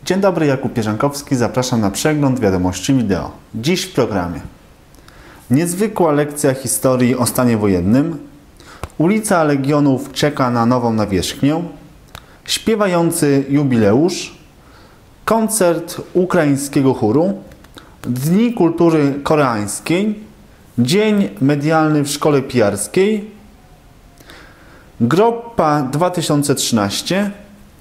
Dzień dobry, Jakub Pierzankowski. Zapraszam na przegląd wiadomości wideo. Dziś w programie niezwykła lekcja historii o stanie wojennym, ulica Legionów czeka na nową nawierzchnię, śpiewający jubileusz, koncert ukraińskiego chóru, Dni Kultury Koreańskiej, Dzień Medialny w Szkole Pijarskiej, Groppa 2013,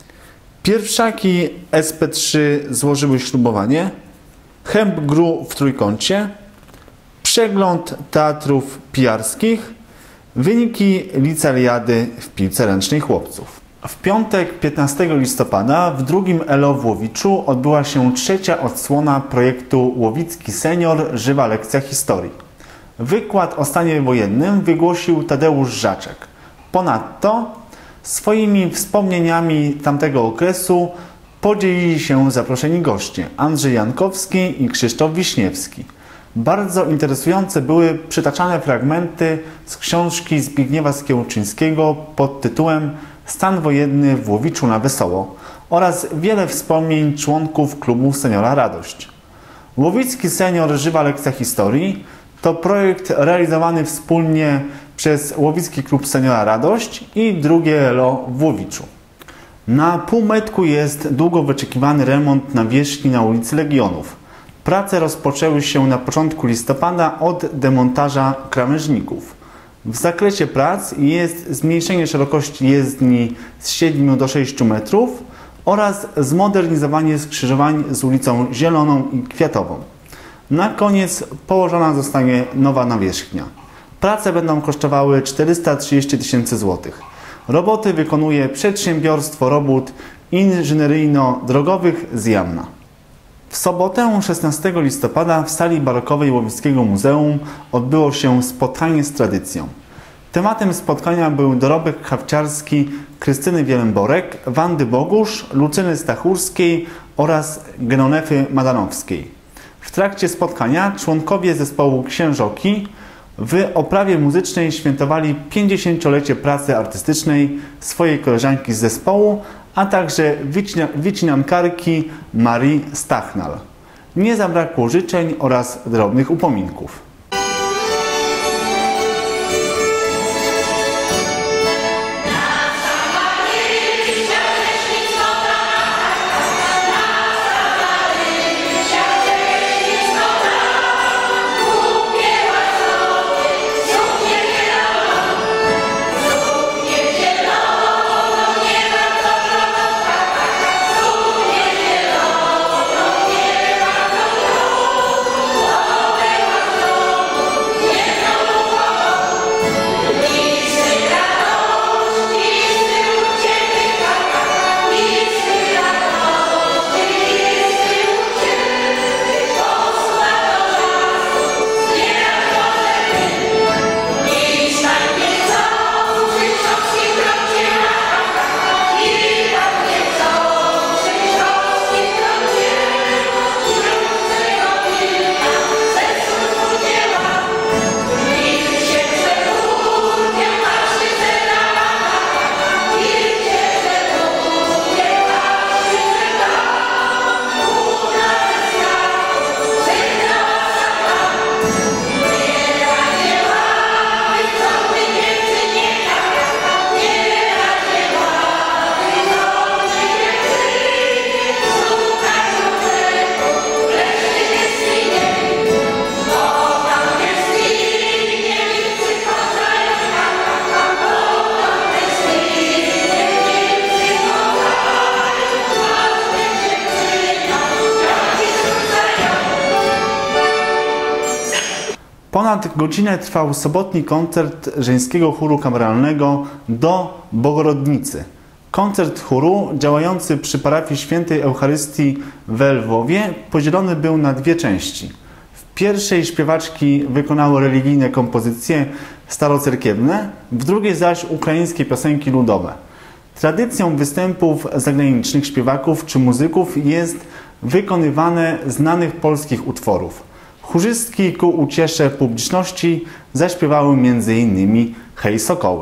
pierwszaki SP3 złożyły ślubowanie, Hemp GRU w Trójkącie, przegląd teatrów pijarskich, wyniki licealiady w piłce ręcznej chłopców. W piątek 15 listopada w drugim ELO w Łowiczu odbyła się trzecia odsłona projektu Łowicki Senior – Żywa lekcja historii. Wykład o stanie wojennym wygłosił Tadeusz Żaczek. Ponadto swoimi wspomnieniami tamtego okresu podzielili się zaproszeni goście Andrzej Jankowski i Krzysztof Wiśniewski. Bardzo interesujące były przytaczane fragmenty z książki Zbigniewa Skiełczyńskiego pod tytułem Stan wojenny w Łowiczu na wesoło oraz wiele wspomnień członków klubu Seniora Radość. Łowicki Senior – Żywa lekcja historii to projekt realizowany wspólnie przez Łowicki Klub Seniora Radość i drugie ELO w Łowiczu. Na półmetku jest długo wyczekiwany remont nawierzchni na ulicy Legionów. Prace rozpoczęły się na początku listopada od demontaża krawężników. W zakresie prac jest zmniejszenie szerokości jezdni z 7 do 6 metrów oraz zmodernizowanie skrzyżowań z ulicą Zieloną i Kwiatową. Na koniec położona zostanie nowa nawierzchnia. Prace będą kosztowały 430 000 złotych. Roboty wykonuje Przedsiębiorstwo Robót Inżynieryjno-Drogowych z Jamna. W sobotę 16 listopada w sali barokowej Łowickiego Muzeum odbyło się spotkanie z tradycją. Tematem spotkania był dorobek hawciarski Krystyny Wielemborek, Wandy Bogusz, Lucyny Stachurskiej oraz Genonefy Madanowskiej. W trakcie spotkania członkowie zespołu Księżoki w oprawie muzycznej świętowali 50-lecie pracy artystycznej swojej koleżanki z zespołu, a także wycinankarki Marii Stachnal. Nie zabrakło życzeń oraz drobnych upominków. Ponad godzinę trwał sobotni koncert żeńskiego chóru kameralnego do Bogorodnicy. Koncert chóru działający przy parafii Świętej Eucharystii w Lwowie podzielony był na dwie części. W pierwszej śpiewaczki wykonały religijne kompozycje starocerkiewne, w drugiej zaś ukraińskie piosenki ludowe. Tradycją występów zagranicznych śpiewaków czy muzyków jest wykonywanie znanych polskich utworów. Chórzystki ku uciesze publiczności zaśpiewały m.in. Hej Sokoły.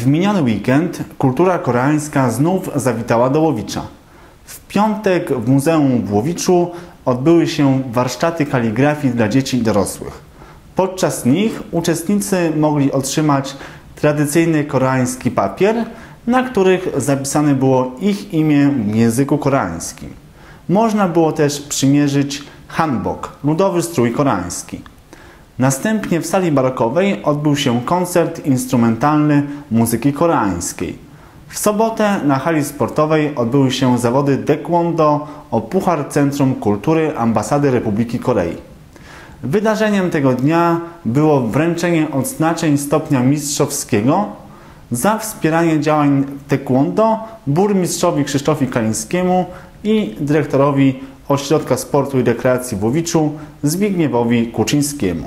W miniony weekend kultura koreańska znów zawitała do Łowicza. W piątek w Muzeum w Łowiczu odbyły się warsztaty kaligrafii dla dzieci i dorosłych. Podczas nich uczestnicy mogli otrzymać tradycyjny koreański papier, na których zapisane było ich imię w języku koreańskim. Można było też przymierzyć hanbok, ludowy strój koreański. Następnie w sali barokowej odbył się koncert instrumentalny muzyki koreańskiej. W sobotę na hali sportowej odbyły się zawody taekwondo o Puchar Centrum Kultury Ambasady Republiki Korei. Wydarzeniem tego dnia było wręczenie odznaczeń stopnia mistrzowskiego za wspieranie działań taekwondo burmistrzowi Krzysztofowi Kalińskiemu i dyrektorowi Ośrodka Sportu i Rekreacji w Łowiczu Zbigniewowi Kuczyńskiemu.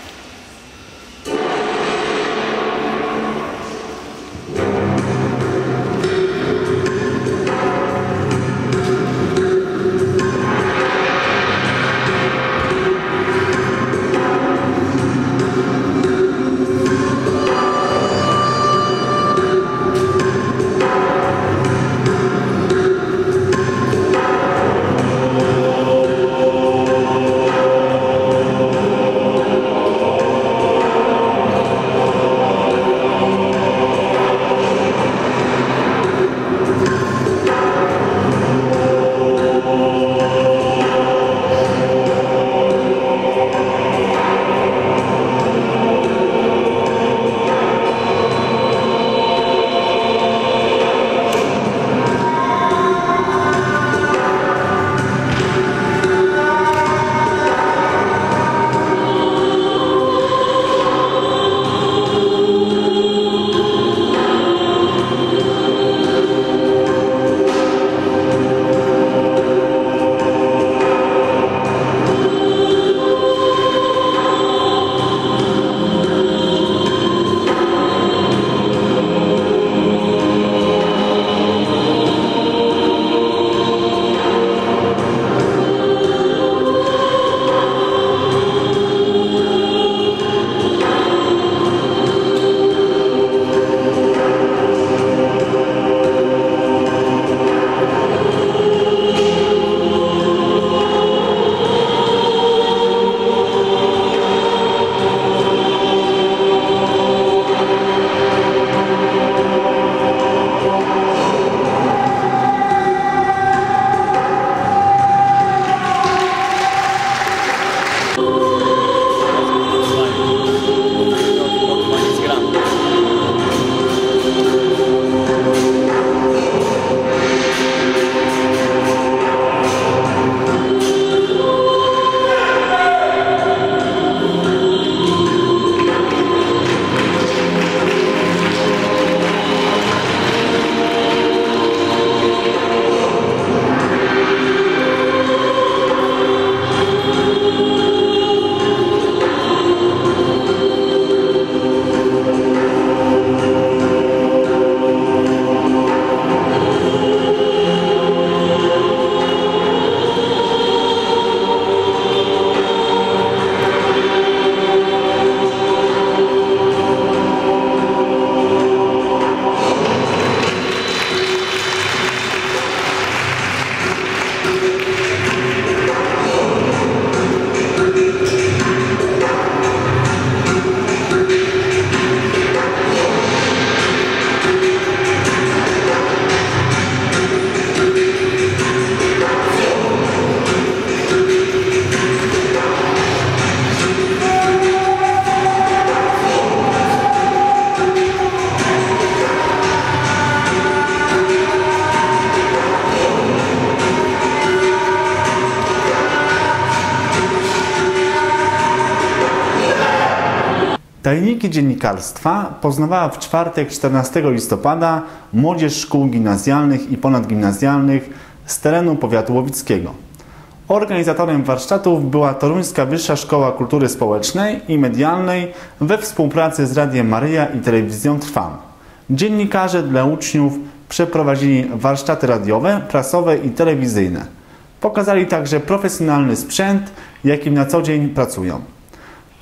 Tajniki dziennikarstwa poznawała w czwartek 14 listopada młodzież szkół gimnazjalnych i ponadgimnazjalnych z terenu powiatu łowickiego. Organizatorem warsztatów była Toruńska Wyższa Szkoła Kultury Społecznej i Medialnej we współpracy z Radiem Maryja i Telewizją Trwam. Dziennikarze dla uczniów przeprowadzili warsztaty radiowe, prasowe i telewizyjne. Pokazali także profesjonalny sprzęt, jakim na co dzień pracują.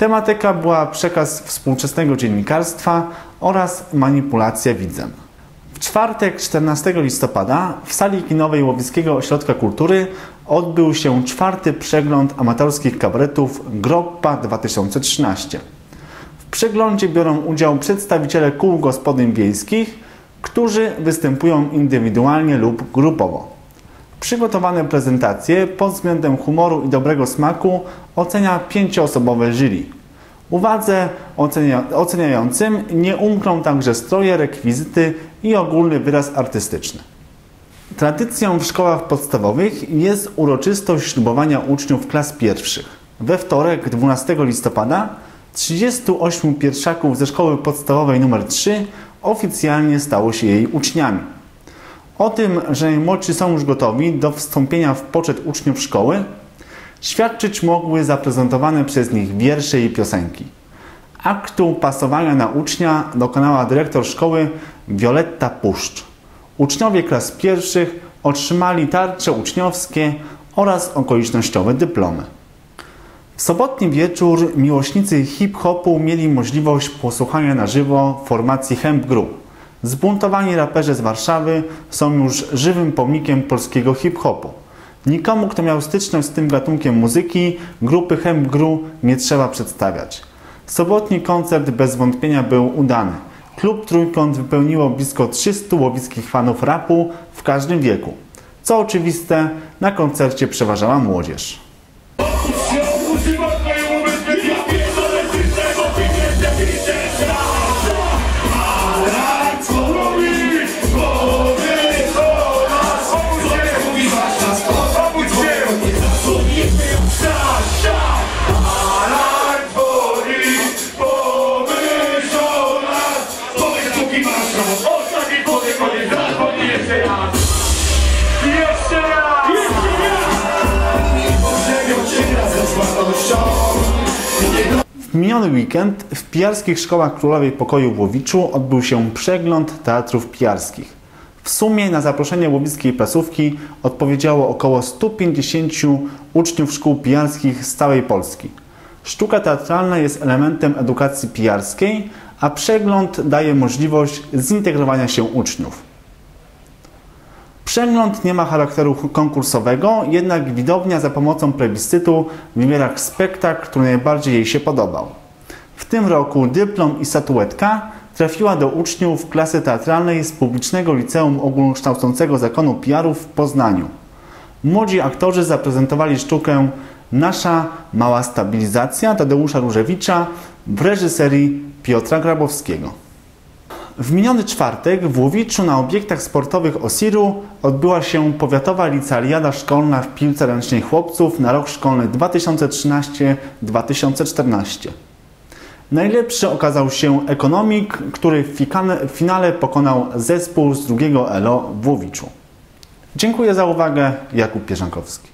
Tematyka była przekaz współczesnego dziennikarstwa oraz manipulacja widzem. W czwartek 14 listopada w sali kinowej Łowieckiego Ośrodka Kultury odbył się 4. przegląd amatorskich kabaretów Groppa 2013. W przeglądzie biorą udział przedstawiciele kół gospodyń wiejskich, którzy występują indywidualnie lub grupowo. Przygotowane prezentacje pod względem humoru i dobrego smaku ocenia 5-osobowe jury. Uwadze oceniającym nie umkną także stroje, rekwizyty i ogólny wyraz artystyczny. Tradycją w szkołach podstawowych jest uroczystość ślubowania uczniów klas pierwszych. We wtorek 12 listopada 38 pierwszaków ze szkoły podstawowej nr 3 oficjalnie stało się jej uczniami. O tym, że najmłodsi są już gotowi do wstąpienia w poczet uczniów szkoły, świadczyć mogły zaprezentowane przez nich wiersze i piosenki. Aktu pasowania na ucznia dokonała dyrektor szkoły Wioletta Puszcz. Uczniowie klas pierwszych otrzymali tarcze uczniowskie oraz okolicznościowe dyplomy. W sobotni wieczór miłośnicy hip-hopu mieli możliwość posłuchania na żywo formacji Hemp Gru. Zbuntowani raperzy z Warszawy są już żywym pomnikiem polskiego hip-hopu. Nikomu, kto miał styczność z tym gatunkiem muzyki, grupy Hemp Gru nie trzeba przedstawiać. Sobotni koncert bez wątpienia był udany. Klub Trójkąt wypełniło blisko 300 łowickich fanów rapu w każdym wieku. Co oczywiste, na koncercie przeważała młodzież. W miniony weekend w pijarskich szkołach Królowej Pokoju w Łowiczu odbył się przegląd teatrów pijarskich. W sumie na zaproszenie łowickiej prasówki odpowiedziało około 150 uczniów szkół pijarskich z całej Polski. Sztuka teatralna jest elementem edukacji pijarskiej, a przegląd daje możliwość zintegrowania się uczniów. Przegląd nie ma charakteru konkursowego, jednak widownia za pomocą plebiscytu wybiera spektakl, który najbardziej jej się podobał. W tym roku dyplom i statuetka trafiła do uczniów klasy teatralnej z Publicznego Liceum Ogólnokształcącego Zakonu PR-ów w Poznaniu. Młodzi aktorzy zaprezentowali sztukę Nasza mała stabilizacja Tadeusza Różewicza w reżyserii Piotra Grabowskiego. W miniony czwartek w Łowiczu na obiektach sportowych OSIR-u odbyła się powiatowa licealiada szkolna w piłce ręcznej chłopców na rok szkolny 2013-2014. Najlepszy okazał się ekonomik, który w finale pokonał zespół z drugiego ELO w Łowiczu. Dziękuję za uwagę. Jakub Pierzankowski.